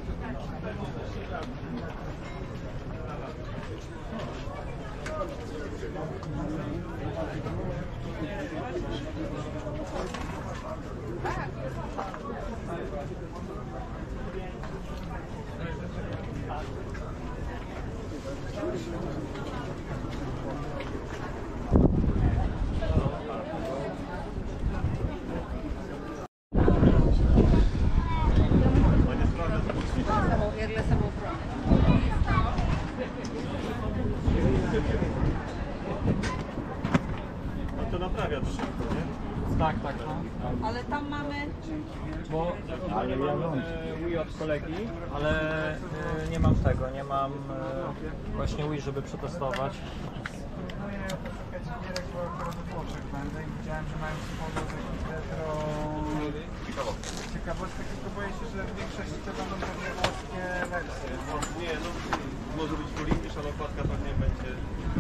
To naprawia szybko, nie? Tak, tak. Ale tam mamy... Bo ja mam Wii od kolegi, ale nie mam tego, nie mam właśnie Wii, żeby przetestować. No ja poszukać gierek, bo akurat w Włoszech będę i widziałem, że mają sporo takich retro ciekawostek, tylko boję się, że w większości to będą pewnie włoskie wersje. Nie, no może być Olympisz, ale okładka pewnie będzie...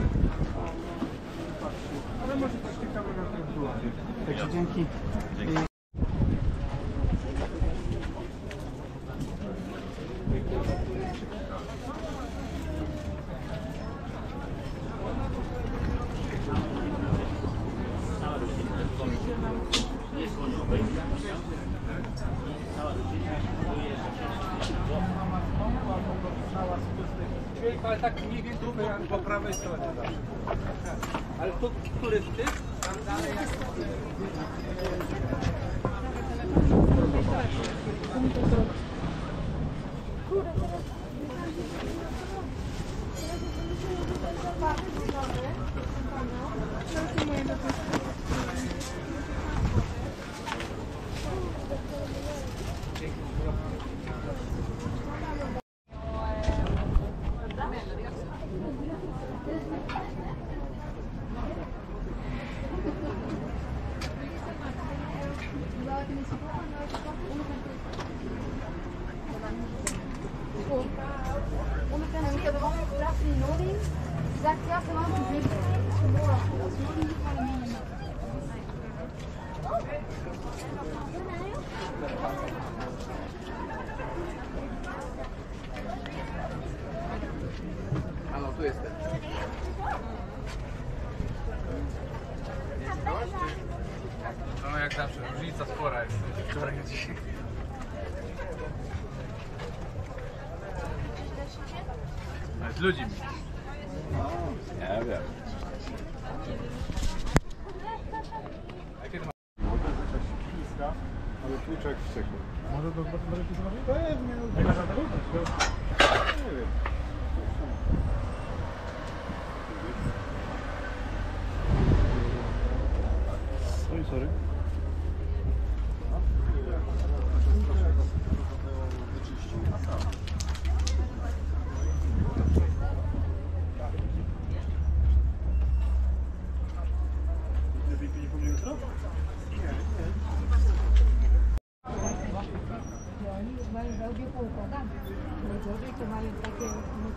Ale może coś ciekawego w tym było. Także dzięki. Ale tak mniej więcej po prawej stronie zawsze. Ale to, który z tych? Tam dalej jak... Halo, tu jestem. No jak zawsze, różnica spora jest wczoraj i dzisiaj. Z ludźmi. Nie wiem. Jakie to ma? Ale kluczek wściekły. Może to zobaczyć? Pewnie. Nie ma żadnego? Nie wiem. Oj, sorry. Oni mają wełbie poukładane. Najgorzej to mają takie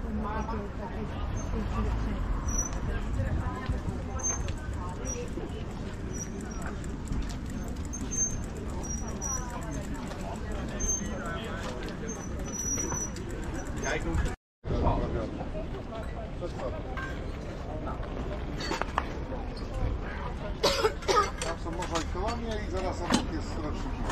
Tam są mozaikowania i zaraz obok jest rocznik.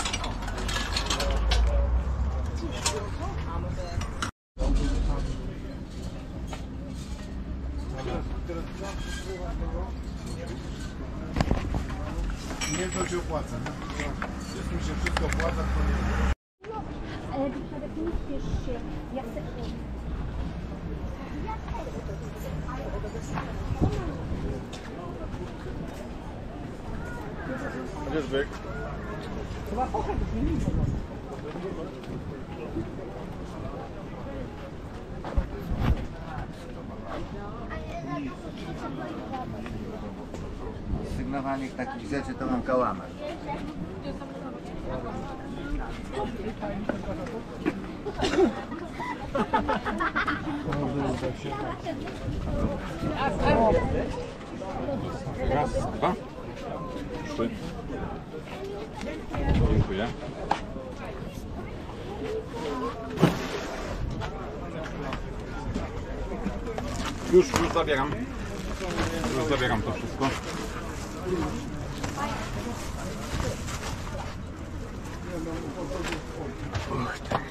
Nie wiem, co się opłaca. Jest mi się wszystko opłaca, to nie. Ale przede wszystkim ja chcę... Gdzież bieg? Chyba pochód z nimi. Sygnowanych takich rzeczy to mam kałamarz. Raz, dwa, trzy. Dziękuję. Już zabieram. Już zabieram to wszystko. Och, tak.